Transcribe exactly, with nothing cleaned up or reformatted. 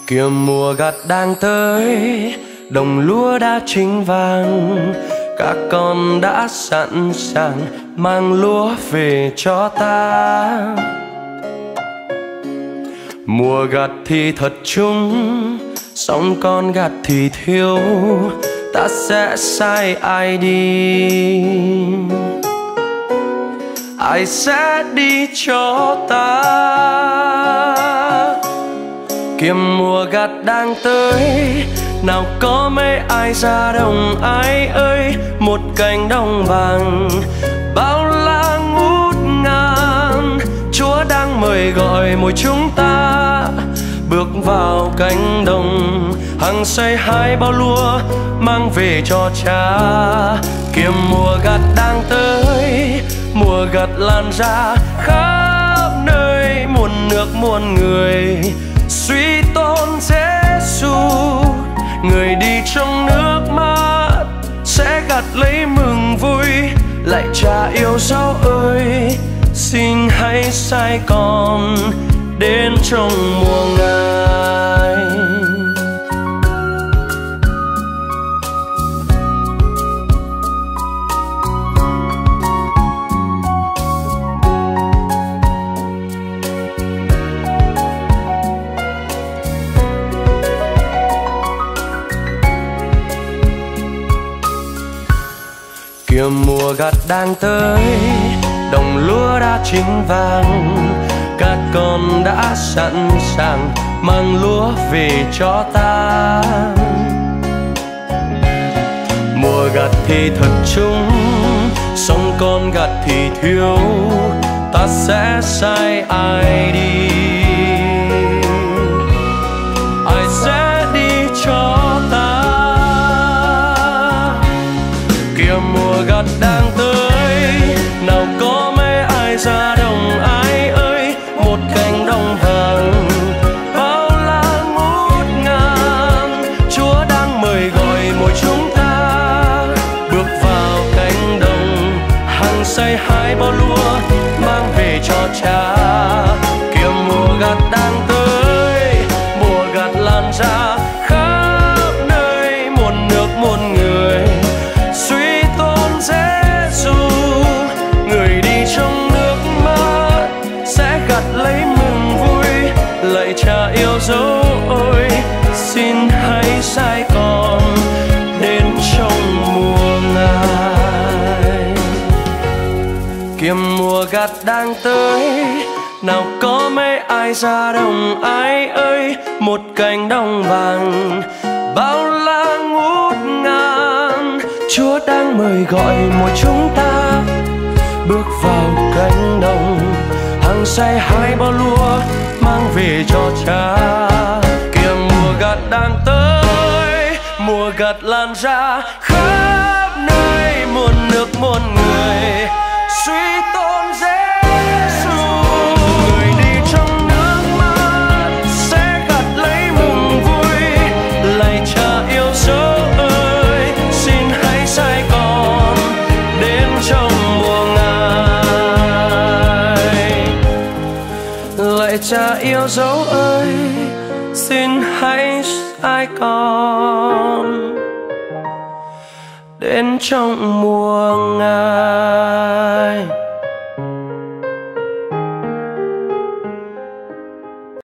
Kìa mùa gặt đang tới, đồng lúa đã chín vàng, các con đã sẵn sàng mang lúa về cho ta. Mùa gặt thì thật chung, song con gặt thì thiếu, ta sẽ sai ai đi? Ai sẽ đi cho ta? Kìa mùa gặt đang tới, nào có mấy ai ra đồng ai ơi, một cánh đồng vàng bao la ngút ngàn. Chúa đang mời gọi mỗi chúng ta bước vào cánh đồng, hăng say hái bao lúa mang về cho Cha. Kìa mùa gặt đang tới, mùa gặt lan ra khắp nơi, muôn nước muôn người suy tôn Giêsu. Người đi trong nước mắt sẽ gặt lấy mừng vui. Lạy Cha yêu dấu ơi, xin hãy sai con đến trong mùa Ngài. Kìa mùa gặt đang tới, đồng lúa đã chín vàng, các con đã sẵn sàng mang lúa về cho ta. Mùa gặt thì thật chung, song con gặt thì thiếu, ta sẽ sai ai đi? Ai sẽ đi cho ta? Kìa mùa gặt đang tới, nào có mấy ai ra đồng ai ơi, một cánh đồng vàng bao la ngút ngàn. Chúa đang mời gọi mỗi chúng ta bước vào cánh đồng, hăng say hái bao lúa mang về cho Cha. Kìa mùa gặt đang tới, mùa gặt lan ra khắp nơi, muôn nước muôn người suy tôn Giêsu. Người đi trong nước mắt sẽ gặt lấy mừng vui. Lạy Cha yêu dấu ơi, xin hãy sai con đến trong mùa Ngài. Kìa mùa gặt đang tới, nào có mấy ai ra đồng ai ơi, một cánh đồng vàng bao la ngút ngàn. Chúa đang mời gọi mỗi chúng ta bước vào cánh đồng, hăng say hái bao lúa mang về cho Cha. Kìa mùa gặt đang tới, mùa gặt lan ra khắp nơi, muôn nước muôn người suy tôn Giêsu. Người đi trong nước mắt sẽ gặt lấy mừng vui. Lạy Cha yêu dấu ơi, xin hãy sai con đến trong mùa Ngài. Lạy Cha yêu dấu ơi, xin hãy sai con đến trong mùa Ngài.